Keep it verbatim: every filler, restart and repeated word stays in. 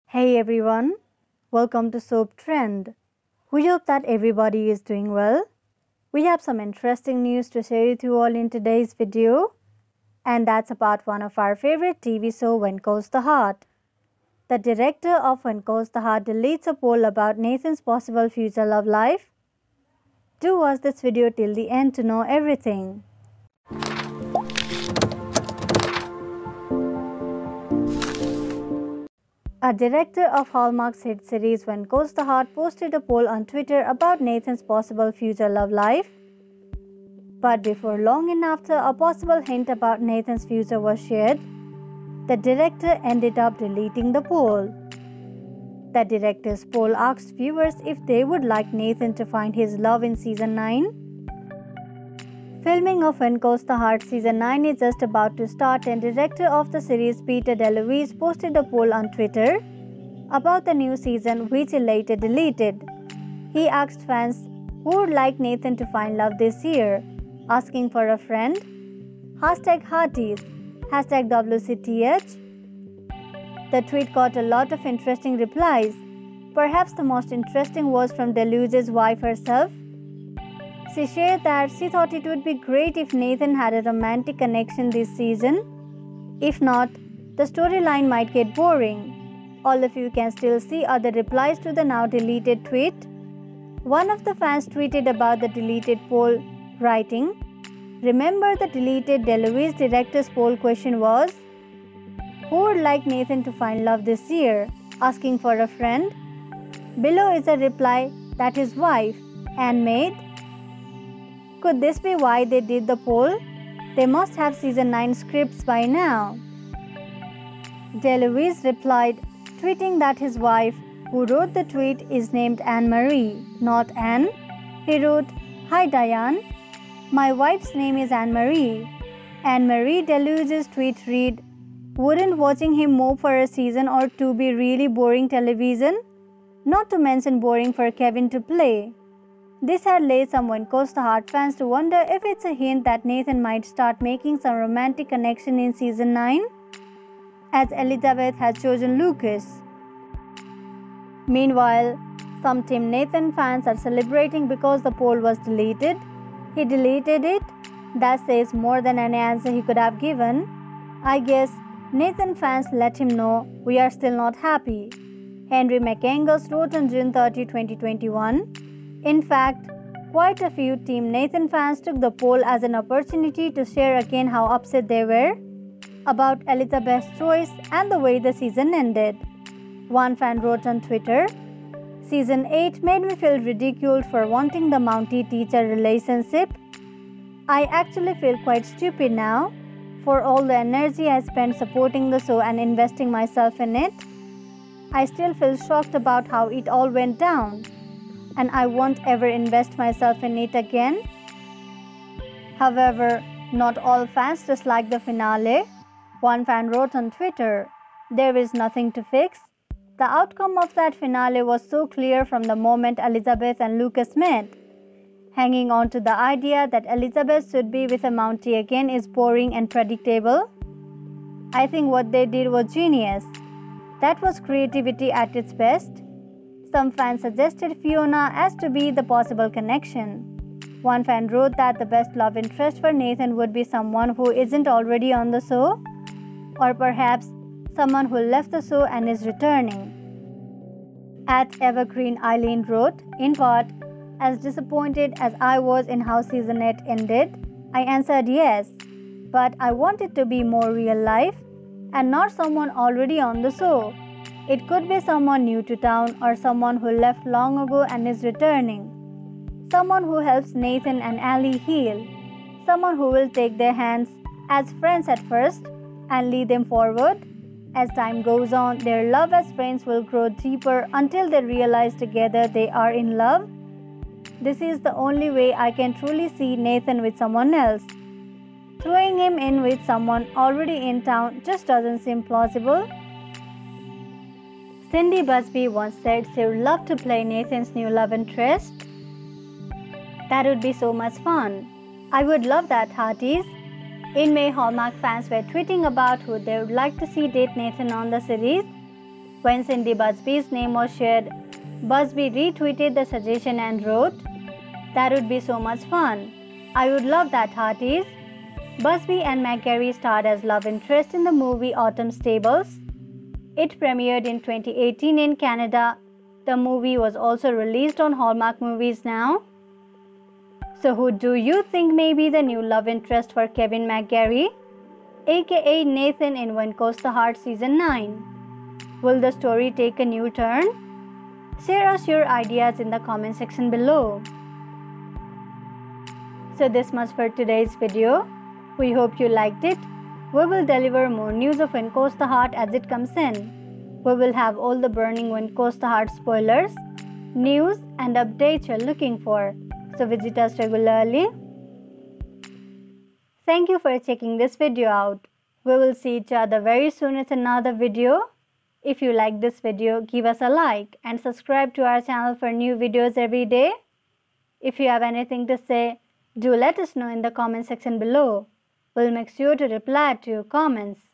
Hey everyone, welcome to Soap Trend. We hope that everybody is doing well. We have some interesting news to share with you all in today's video, and that's about one of our favorite T V show When Calls the Heart. The director of When Calls the Heart deletes a poll about Nathan's possible future love life. Do watch this video till the end to know everything. A director of Hallmark's hit series When Calls the Heart posted a poll on Twitter about Nathan's possible future love life. But before long and after a possible hint about Nathan's future was shared, the director ended up deleting the poll. The director's poll asked viewers if they would like Nathan to find his love in season nine. Filming of When Calls the Heart season nine is just about to start, and director of the series Peter DeLuise posted a poll on Twitter about the new season, which he later deleted. He asked fans who would like Nathan to find love this year, asking for a friend, hashtag Hearties, hashtag W C T H. The tweet got a lot of interesting replies. Perhaps the most interesting was from DeLuise's wife herself. She shared that she thought it would be great if Nathan had a romantic connection this season. If not, the storyline might get boring. All of you can still see other replies to the now deleted tweet. One of the fans tweeted about the deleted poll, writing, "Remember the deleted DeLuise director's poll question was, who would like Nathan to find love this year? Asking for a friend." Below is a reply that his wife, Anne made. Could this be why they did the poll? They must have season nine scripts by now. DeLuise replied, tweeting that his wife, who wrote the tweet, is named Anne-Marie, not Anne. He wrote, "Hi Diane, my wife's name is Anne-Marie." Anne-Marie DeLuise's tweet read, "Wouldn't watching him move for a season or two be really boring television? Not to mention boring for Kevin to play." This had led some When Calls the Heart fans to wonder if it's a hint that Nathan might start making some romantic connection in season nine, as Elizabeth has chosen Lucas. Meanwhile, some Team Nathan fans are celebrating because the poll was deleted. He deleted it. That says more than any answer he could have given. I guess Nathan fans let him know we are still not happy. Henry McAngles wrote on June thirtieth, twenty twenty-one. In fact, quite a few Team Nathan fans took the poll as an opportunity to share again how upset they were about Elizabeth's choice and the way the season ended. One fan wrote on Twitter, "Season eight made me feel ridiculed for wanting the Mountie-teacher relationship. I actually feel quite stupid now for all the energy I spent supporting the show and investing myself in it. I still feel shocked about how it all went down, and I won't ever invest myself in it again." However, not all fans disliked the finale. One fan wrote on Twitter, "There is nothing to fix. The outcome of that finale was so clear from the moment Elizabeth and Lucas met. Hanging on to the idea that Elizabeth should be with a Mountie again is boring and predictable. I think what they did was genius. That was creativity at its best." Some fans suggested Fiona as to be the possible connection. One fan wrote that the best love interest for Nathan would be someone who isn't already on the show, or perhaps someone who left the show and is returning. At Evergreen Eileen wrote, "In part, as disappointed as I was in how season eight ended, I answered yes, but I want it to be more real life and not someone already on the show. It could be someone new to town or someone who left long ago and is returning. Someone who helps Nathan and Allie heal. Someone who will take their hands as friends at first and lead them forward. As time goes on, their love as friends will grow deeper until they realize together they are in love. This is the only way I can truly see Nathan with someone else. Throwing him in with someone already in town just doesn't seem plausible." Cindy Busby once said she would love to play Nathan's new love interest. "That would be so much fun. I would love that, Hearties." In May, Hallmark fans were tweeting about who they would like to see date Nathan on the series. When Cindy Busby's name was shared, Busby retweeted the suggestion and wrote, "That would be so much fun. I would love that, hearties." Busby and McGarry starred as love interest in the movie Autumn Stables. It premiered in twenty eighteen in Canada. The movie was also released on Hallmark Movies Now. So who do you think may be the new love interest for Kevin McGarry, aka Nathan in When Coast the Heart Season nine? Will the story take a new turn? Share us your ideas in the comment section below. So this much for today's video. We hope you liked it. We will deliver more news of When Coast the Heart as it comes in. We will have all the burning When Coast the Heart spoilers, news and updates you're looking for. So visit us regularly. Thank you for checking this video out. We will see each other very soon with another video. If you like this video, give us a like and subscribe to our channel for new videos every day. If you have anything to say, do let us know in the comment section below. We'll make sure to reply to your comments.